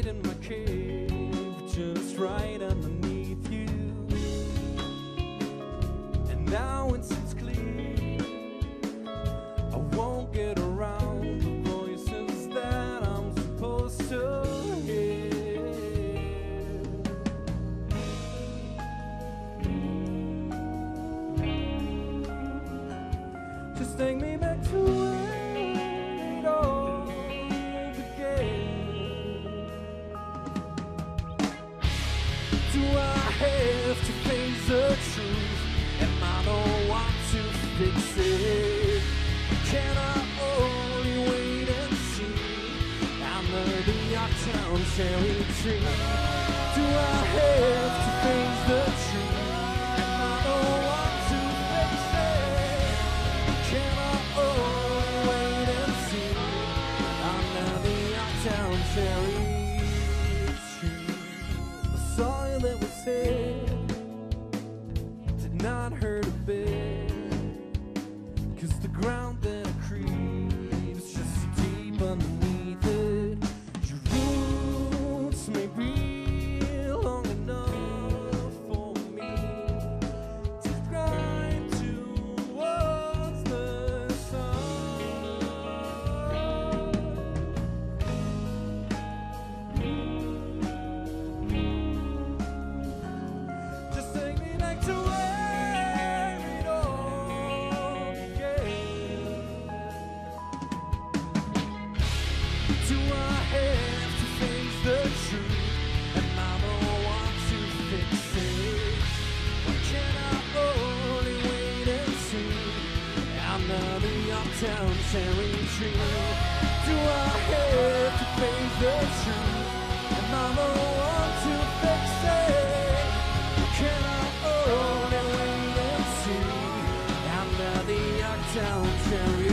hide in my cave, just right underneath you. And now it seems clear, I won't get around the voices that I'm supposed to hear. Just take me back to where it all began. Do I have to face the truth? Am I the one to fix it? Can I only wait and see under the Yorktown cherry tree? Do I have to face the truth? Am I the one to fix it? Can I only wait and see under the Yorktown cherry tree? The song that was said did not hurt a bit, 'cause the ground that it creeps just so deep underneath it. Your roots may be long enough for me to climb towards the sun. Just take me back to where it all began. Do I have to face the truth? Am I the one to fix it? Or can I only wait and see under the Yorktown cherry tree? Do I have to face the truth? Am I the one to fix it? Or can I only wait and see under the Yorktown cherry